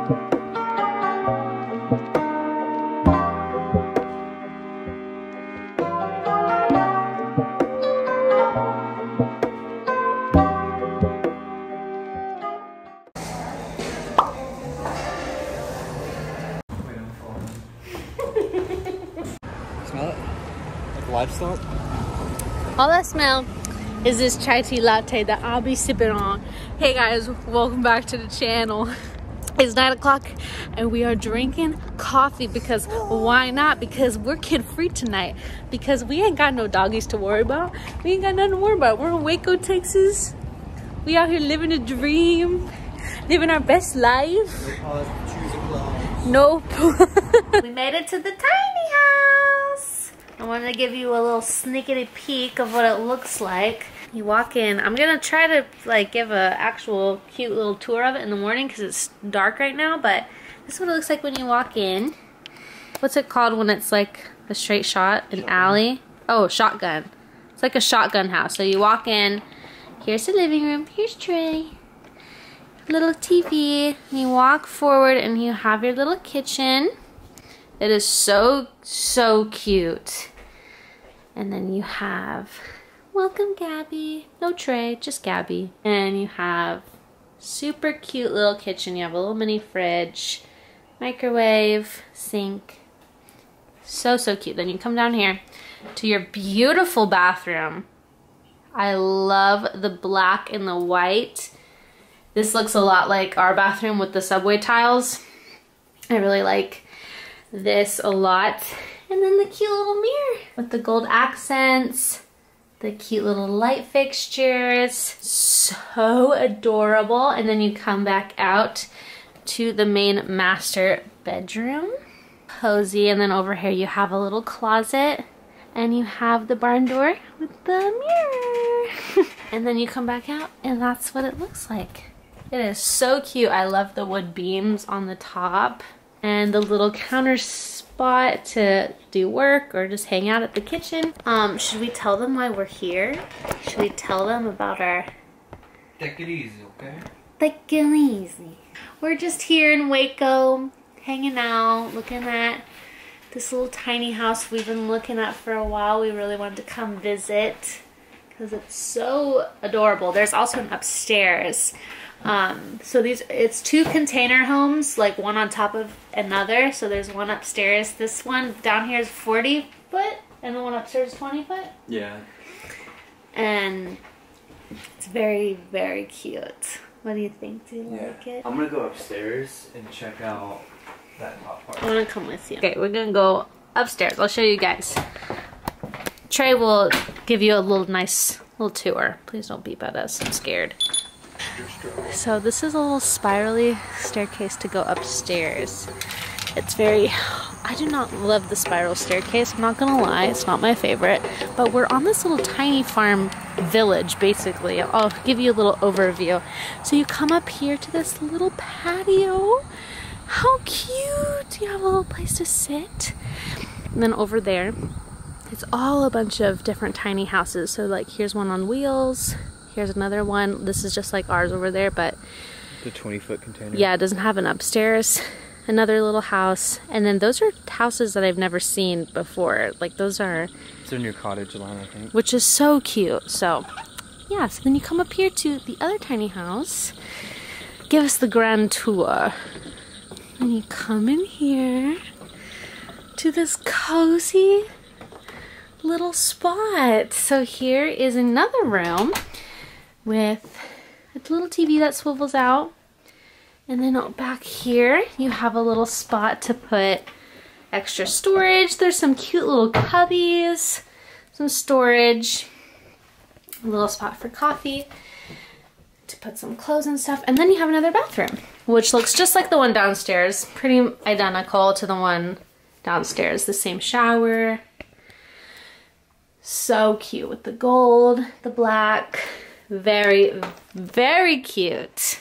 Smell it? Like livestock? All I smell is this chai tea latte that I'll be sipping on. Hey guys, welcome back to the channel. It's 9 o'clock and we are drinking coffee because why not? Because we're kid free tonight. Because we ain't got no doggies to worry about. We ain't got nothing to worry about. We're in Waco, Texas. We out here living a dream. Living our best life. Nope. We made it to the tiny house. I wanted to give you a little sneaky peek of what it looks like. You walk in. I'm gonna try to like give a actual cute little tour of it in the morning because it's dark right now, but this is what it looks like when you walk in. What's it called when it's like a straight shot? An alley? Oh, shotgun. It's like a shotgun house. So you walk in, here's the living room, here's Trey. Little TV, and you walk forward and you have your little kitchen. It is so cute. And then you have, welcome Gabbie. No Trey, just Gabbie. And you have super cute little kitchen. You have a little mini fridge, microwave, sink. So cute. Then you come down here to your beautiful bathroom. I love the black and the white. This looks a lot like our bathroom with the subway tiles. I really like this a lot. And then the cute little mirror with the gold accents, the cute little light fixtures. So adorable. And then you come back out to the main master bedroom. Cozy. And then over here you have a little closet. And you have the barn door with the mirror. And then you come back out and that's what it looks like. It is so cute. I love the wood beams on the top and the little counter spot to do work or just hang out at the kitchen. Should we tell them why we're here? Should we tell them about our... Take it easy, okay? Take it easy. We're just here in Waco, hanging out, looking at this little tiny house we've been looking at for a while. We really wanted to come visit because it's so adorable. There's also an upstairs. So it's two container homes, like one on top of another. So there's one upstairs. This one down here is 40 foot and the one upstairs is 20 foot. Yeah. And it's very cute. What do you think? Do you like it? I'm gonna go upstairs and check out that top part. I want to come with you. Okay, we're gonna go upstairs. I'll show you guys. Trey will give you a nice little tour. Please don't beep at us. I'm scared. So this is a little spirally staircase to go upstairs. It's I do not love the spiral staircase, I'm not gonna lie, it's not my favorite. But we're on this little tiny farm village, basically. I'll give you a little overview. So you come up here to this little patio. How cute! You have a little place to sit. And then over there, it's all a bunch of different tiny houses. So like here's one on wheels. Here's another one. This is just like ours over there, but the 20-foot container. Yeah, it doesn't have an upstairs. Another little house, and then those are houses that I've never seen before. Like those are. It's in your cottage line, I think. Which is so cute. So, yeah. So then you come up here to the other tiny house. Give us the grand tour. And you come in here to this cozy little spot. So here is another room with a little TV that swivels out. And then back here, you have a little spot to put extra storage. There's some cute little cubbies, some storage, a little spot for coffee, to put some clothes and stuff. And then you have another bathroom, which looks just like the one downstairs. Pretty identical to the one downstairs. The same shower. So cute with the gold, the black. Very cute.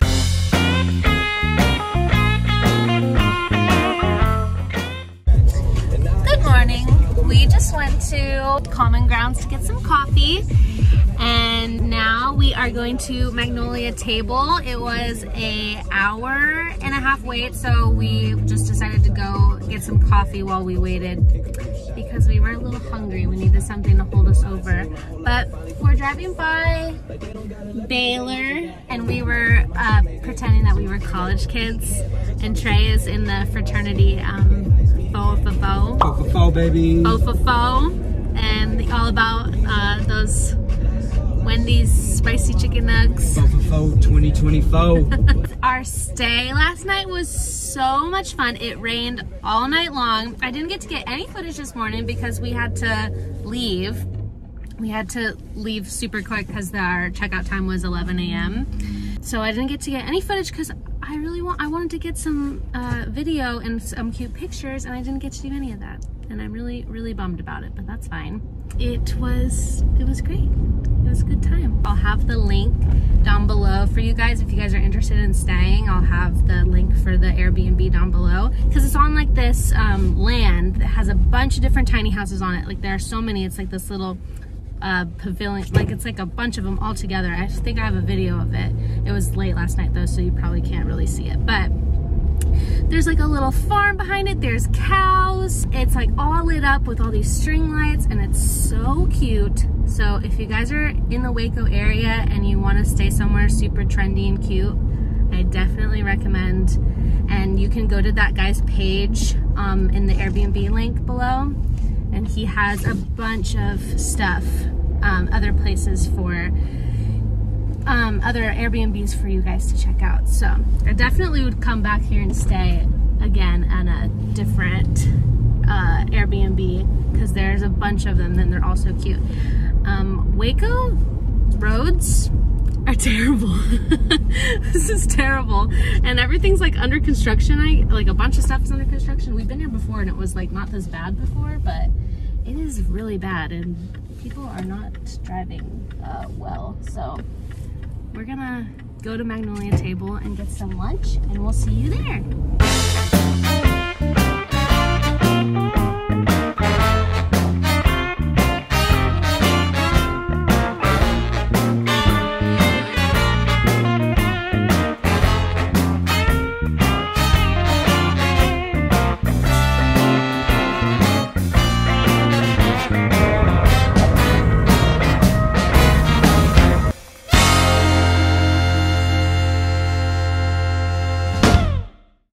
Good morning. We just went to Common Grounds to get some coffee, and now now we are going to Magnolia Table. It was an hour-and-a-half wait, so we just decided to go get some coffee while we waited because we were a little hungry. We needed something to hold us over. But we're driving by Baylor, and we were pretending that we were college kids, and Trey is in the fraternity Fo, baby. Fo, and all about those Wendy's spicy chicken nugs. Fo 2024. Our stay last night was so much fun. It rained all night long. I didn't get to get any footage this morning because we had to leave. We had to leave super quick because our checkout time was 11 a.m. So I didn't get to get any footage because I wanted to get some video and some cute pictures, and I didn't get to do any of that. And I'm really bummed about it, but that's fine. It was great. It was a good time. I'll have the link down below for you guys if you guys are interested in staying. I'll have the link for the Airbnb down below because it's on like this land that has a bunch of different tiny houses on it. Like there are so many. It's like this little pavilion, like it's like a bunch of them all together. I think I have a video of it. It was late last night though, so you probably can't really see it, but there's like a little farm behind it. There's cows. It's like all lit up with all these string lights, and it's so cute. So if you guys are in the Waco area and you want to stay somewhere super trendy and cute, I definitely recommend. And you can go to that guy's page in the Airbnb link below, and he has a bunch of stuff, other places for other Airbnbs for you guys to check out. So I definitely would come back here and stay again at a different Airbnb because there's a bunch of them and they're all so cute. Waco roads are terrible. This is terrible, and everything's like under construction. Like a bunch of stuff is under construction. We've been here before and it was like not this bad before, but it is really bad and people are not driving well. So we're gonna go to Magnolia Table and get some lunch, and we'll see you there.